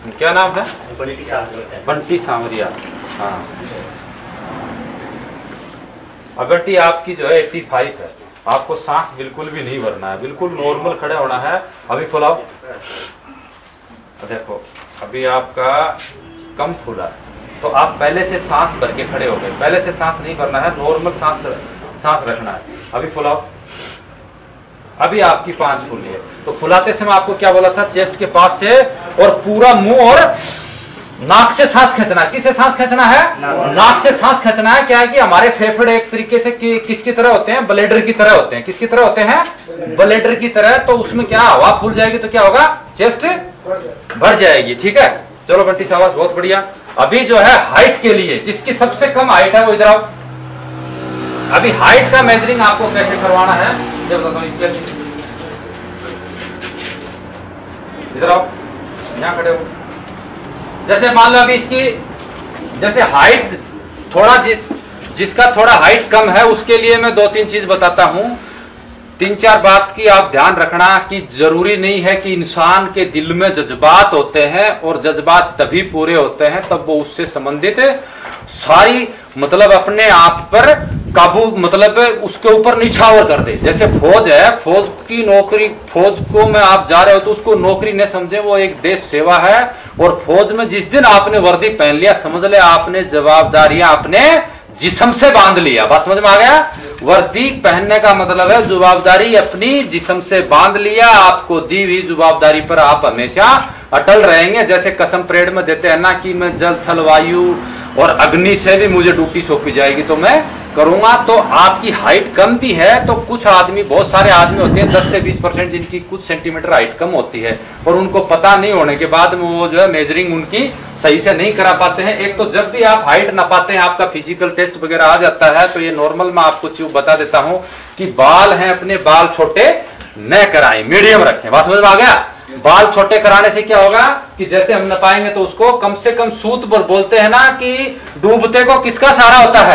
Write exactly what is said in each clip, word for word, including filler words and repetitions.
क्या नाम है? बंटी सांवरिया। बंटी सांवरिया। हाँ बंटी आपकी जो है पचासी है, आपको सांस बिल्कुल भी नहीं भरना है, बिल्कुल नॉर्मल खड़े होना है। अभी फुलाओ, देखो अभी आपका कम फूला, तो आप पहले से सांस भर के खड़े हो गए, पहले से सांस नहीं भरना है, नॉर्मल सांस सांस रखना है। अभी फुलाओ, अभी आपकी पांच फूली है। तो फुलाते समय आपको क्या बोला था? चेस्ट के पास से और पूरा मुंह और नाक से सांस खींचना। किससे सांस खींचना है? नाक से सांस खींचना है। क्या है कि हमारे फेफड़े एक तरीके से कि, किसकी तरह होते हैं? ब्लेडर की तरह होते हैं। किसकी तरह होते हैं? ब्लेडर की तरह। तो उसमें क्या हवा फूल जाएगी तो क्या होगा? चेस्ट भर जाएगी। ठीक है, चलो बंटी शाबाश, बहुत बढ़िया। अभी जो है हाइट के लिए, जिसकी सबसे कम हाइट है वो इधर आओ। अभी हाइट का मेजरिंग आपको कैसे करवाना है ये बताता हूँ। इसके इधर आओ, यहाँ खड़े हो। जैसे मान लो अभी इसकी जैसे हाइट थोड़ा जि, जिसका थोड़ा हाइट कम है उसके लिए मैं दो तीन चीज बताता हूं। तीन चार बात की आप ध्यान रखना कि जरूरी नहीं है कि इंसान के दिल में जज्बात होते हैं और जज्बात तभी पूरे होते हैं तब वो उससे संबंधित सारी मतलब अपने आप पर काबू मतलब उसके ऊपर निछावर कर दे। जैसे फौज है, फौज की नौकरी, फौज को में आप जा रहे हो तो उसको नौकरी न समझे, वो एक देश सेवा है। और फौज में जिस दिन आपने वर्दी पहन लिया समझ ले आपने जवाबदारियां अपने जिस्म से बांध लिया। बात समझ में आ गया? वर्दी पहनने का मतलब है जवाबदारी अपनी जिस्म से बांध लिया। आपको दी हुई जवाबदारी पर आप हमेशा अटल रहेंगे। जैसे कसम परेड में देते हैं ना कि मैं जल थल वायु और अग्नि से भी मुझे ड्यूटी सौंपी जाएगी तो मैं करूंगा। तो आपकी हाइट कम भी है तो कुछ आदमी, बहुत सारे आदमी होते हैं दस से बीस परसेंट जिनकी कुछ सेंटीमीटर हाइट कम होती है और उनको पता नहीं होने के बाद में वो जो है मेजरिंग उनकी सही से नहीं करा पाते हैं। एक तो जब भी आप हाइट ना पाते हैं, आपका फिजिकल टेस्ट वगैरह आ जाता है तो ये नॉर्मल मैं आपको चीज बता देता हूं कि बाल हैं अपने बाल छोटे न कराएं, मीडियम रखें। बात समझ में आ गया? बाल छोटे कराने से क्या होगा कि जैसे हम नपाएंगे तो उसको कम से कम सूत पर बोलते हैं ना कि डूबते को किसका सहारा होता है?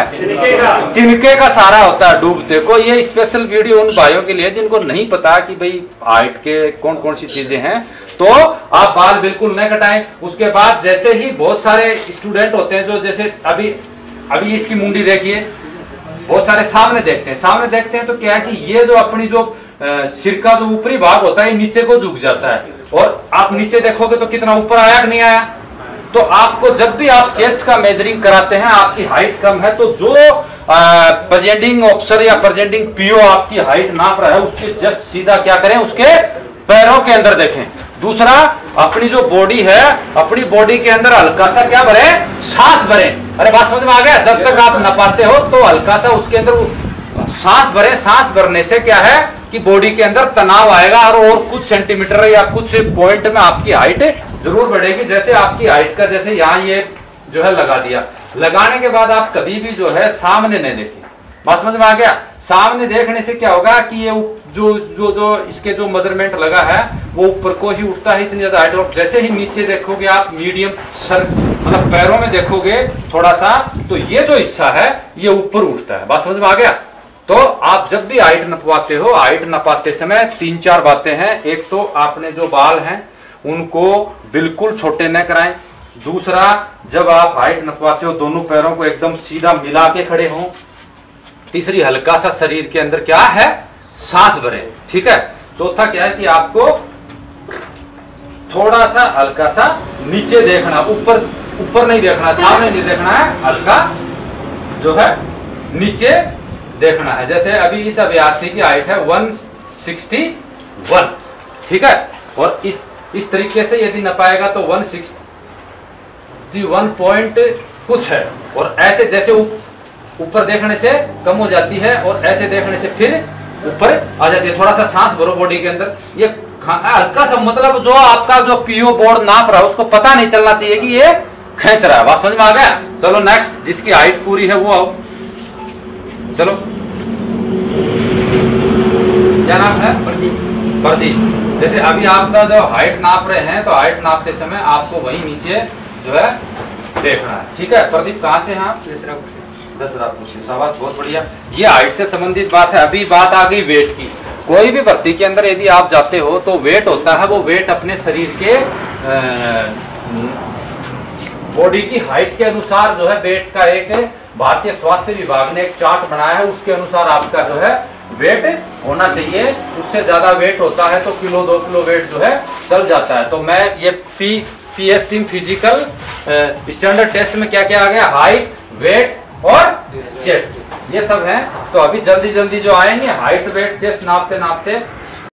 तिनके का सहारा होता है डूबते को। ये स्पेशल वीडियो उन भाइयों के लिए जिनको नहीं पता कि भाई हाइट के कौन कौन सी चीजें हैं। तो आप बाल बिल्कुल न कटाएं। उसके बाद जैसे ही बहुत सारे स्टूडेंट होते हैं जो जैसे अभी अभी इसकी मुंडी देखिए, बहुत सारे सामने देखते हैं, सामने देखते हैं तो क्या है कि ये जो अपनी जो सिर का जो ऊपरी भाग होता है नीचे को झुक जाता है और आप नीचे देखोगे तो कितना ऊपर आया कि नहीं आया। तो आपको जब भी आप चेस्ट का मेजरिंग कराते हैं, आपकी हाइट कम है तो जो प्रेजेंटिंग ऑफिसर या प्रेजेंटिंग पीओ आपकी हाइट नाप रहा है उसके जस्ट सीधा क्या करें, उसके पैरों के अंदर देखें। दूसरा, अपनी जो बॉडी है, अपनी बॉडी के अंदर हल्का सा क्या भरे? सांस भरे। अरे बात समझ में आ गया? जब तक आप नपाते हो तो हल्का सा उसके अंदर सांस भरे। सांस भरने से क्या है कि बॉडी के अंदर तनाव आएगा और, और कुछ सेंटीमीटर या कुछ पॉइंट में आपकी हाइट जरूर बढ़ेगी। जैसे आपकी हाइट का जैसे यहाँ ये जो है लगा दिया, लगाने के बाद आप कभी भी जो है सामने नहीं देखिए। बात समझ में आ गया? सामने देखने से क्या होगा कि ये जो जो जो इसके जो मेजरमेंट लगा है वो ऊपर को ही उठता है, इतनी ज्यादा हाइट। और जैसे ही नीचे देखोगे आप मीडियम सर मतलब पैरों में देखोगे थोड़ा सा तो ये जो हिस्सा है ये ऊपर उठता है। बात समझ में आ गया? तो आप जब भी हाइट नपवाते हो, हाइट नपाते समय तीन चार बातें हैं। एक तो आपने जो बाल हैं उनको बिल्कुल छोटे न कराएं। दूसरा, जब आप हाइट नपवाते हो दोनों पैरों को एकदम सीधा मिला के खड़े हों। तीसरी, हल्का सा शरीर के अंदर क्या है? सांस भरें। ठीक है। चौथा क्या है कि आपको थोड़ा सा हल्का सा नीचे देखना, ऊपर ऊपर नहीं देखना, सामने नहीं देखना है, हल्का जो है नीचे देखना है। जैसे अभी इस अभ्यर्थी की हाइट है एक सौ इकसठ। ठीक है। और इस इस तरीके से यदि नपाएगा तो एक सौ इकसठ पॉइंट कुछ है। और ऐसे जैसे ऊपर देखने से कम हो जाती है और ऐसे देखने से फिर ऊपर आ जाती है। थोड़ा सा सांस भरो बॉडी के अंदर। ये हल्का सा मतलब जो आपका जो पीओ बोर्ड नाप रहा है उसको पता नहीं चलना चाहिए कि ये खींच रहा है। बात समझ में आ गया? चलो नेक्स्ट, जिसकी हाइट पूरी है वो आओ। चलो, क्या नाम है? प्रदीप। प्रदीप। जैसे अभी आपका जो हाइट नाप रहे हैं तो हाइट नापते समय आपको वही नीचे जो है देखना है। ठीक है। प्रदीप कहाँ से हैं आप? दसरापुर से। शाबाश, बहुत बढ़िया। ये हाइट से संबंधित बात है। अभी बात आ गई वेट की। कोई भी भर्ती के अंदर यदि आप जाते हो तो वेट होता है, वो वेट अपने शरीर के बॉडी की हाइट के अनुसार जो है वेट का एक भारतीय स्वास्थ्य विभाग ने एक चार्ट बनाया है, उसके अनुसार आपका जो है वेट होना चाहिए। उससे ज्यादा वेट होता है तो किलो दो किलो वेट जो है चल जाता है। तो मैं ये P P S team physical standard test में क्या क्या आ गया, हाइट, वेट और चेस्ट, ये सब हैं। तो अभी जल्दी जल्दी जो आएंगे हाइट वेट चेस्ट नापते नापते